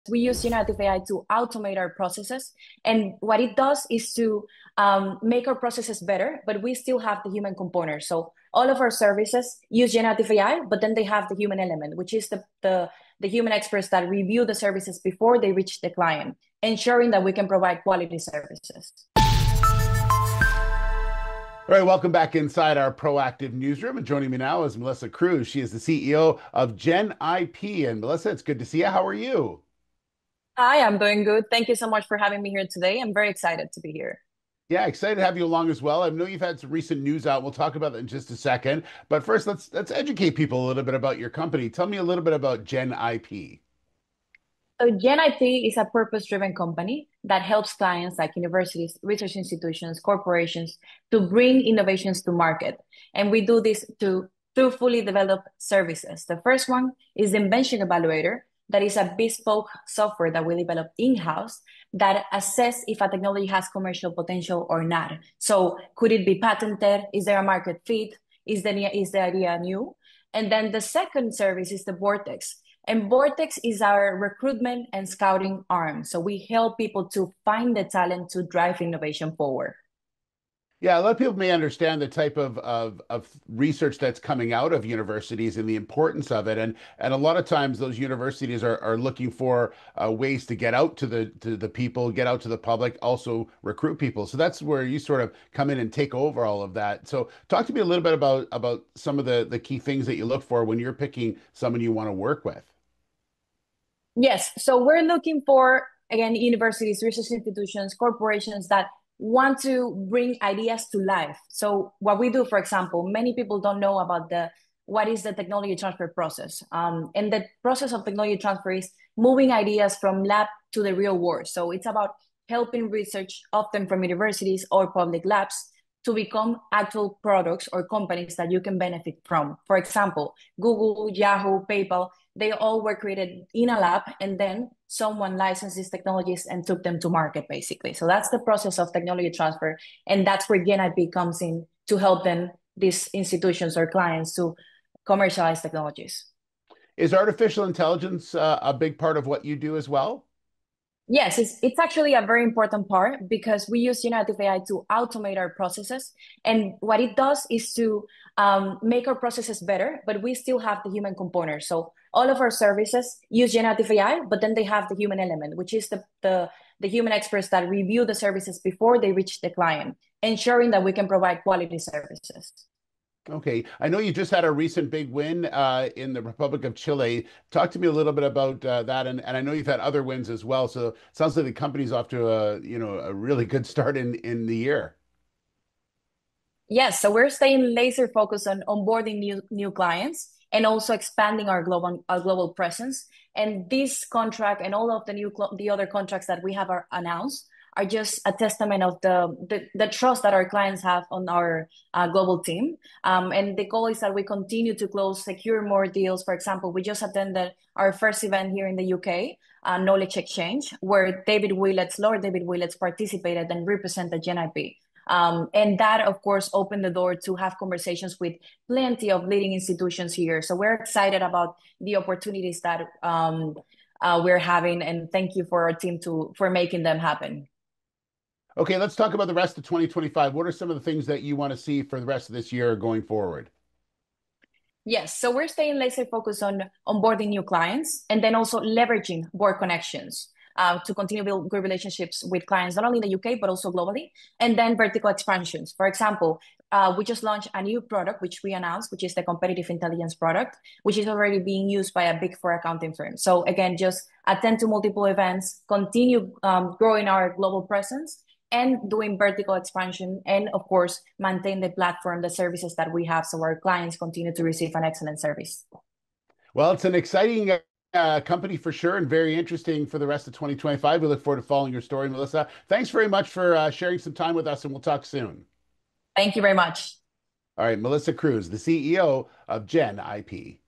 we use generative AI to automate our processes. And what it does is to make our processes better, but we still have the human component. So all of our services use generative AI, but then they have the human element, which is the human experts that review the services before they reach the client, ensuring that we can provide quality services. All right, welcome back inside our proactive newsroom. And joining me now is Melissa Cruz. She is the CEO of GenIP. And Melissa, it's good to see you. How are you? Hi, I'm doing good. Thank you so much for having me here today. I'm very excited to be here. Yeah, excited to have you along as well. I know you've had some recent news out. We'll talk about that in just a second. But first, let's educate people a little bit about your company. Tell me a little bit about GenIP. So GenIP is a purpose-driven company that helps clients like universities, research institutions, corporations to bring innovations to market. And we do this through fully developed services. The first one is the Invention Evaluator. That is a bespoke software that we develop in-house that assess if a technology has commercial potential or not. So could it be patented? Is there a market fit? Is the idea new? And then the second service is the Vortechs. And Vortex is our recruitment and scouting arm. So we help people to find the talent to drive innovation forward. Yeah, a lot of people may understand the type of research that's coming out of universities and the importance of it. And a lot of times those universities are looking for ways to get out to the people, get out to the public, also recruit people. So that's where you sort of come in and take over all of that. So talk to me a little bit about some of the key things that you look for when you're picking someone you want to work with. Yes. So we're looking for, again, universities, research institutions, corporations that want to bring ideas to life. So what we do, for example, many people don't know about what is the technology transfer process. And the process of technology transfer is moving ideas from lab to the real world. So it's about helping research, often from universities or public labs, to become actual products or companies that you can benefit from. For example, Google, Yahoo, PayPal, they all were created in a lab, and then someone licensed these technologies and took them to market, basically. So that's the process of technology transfer. And that's where GenIP comes in to help them, these institutions or clients, to commercialize technologies. Is artificial intelligence a big part of what you do as well? Yes, it's actually a very important part because we use generative AI to automate our processes. And what it does is to make our processes better, but we still have the human component. So all of our services use generative AI, but then they have the human element, which is the human experts that review the services before they reach the client, ensuring that we can provide quality services. Okay. I know you just had a recent big win in the Republic of Chile. Talk to me a little bit about that, and I know you've had other wins as well. So it sounds like the company's off to a really good start in the year. Yes, so we're staying laser focused on onboarding new clients and also expanding our global presence. And this contract and all of the other contracts that we have announced are just a testament of the trust that our clients have on our global team. And the goal is that we continue to secure more deals. For example, we just attended our first event here in the UK, Knowledge Exchange, where Lord David Willets participated and represented GenIP. And that, of course, opened the door to have conversations with plenty of leading institutions here. So we're excited about the opportunities that we're having, and thank you for our team for making them happen. Okay, let's talk about the rest of 2025. What are some of the things that you want to see for the rest of this year going forward? Yes, so we're staying laser focused on onboarding new clients and then also leveraging board connections to continue build good relationships with clients, not only in the UK, but also globally. And then vertical expansions. For example, we just launched a new product, which we announced, which is the competitive intelligence product, which is already being used by a big four accounting firm. So again, just attend to multiple events, continue growing our global presence, and doing vertical expansion, and of course, maintain the platform, the services that we have, so our clients continue to receive an excellent service. Well, it's an exciting company for sure, and very interesting for the rest of 2025. We look forward to following your story, Melissa. Thanks very much for sharing some time with us, and we'll talk soon. Thank you very much. All right, Melissa Cruz, the CEO of GenIP.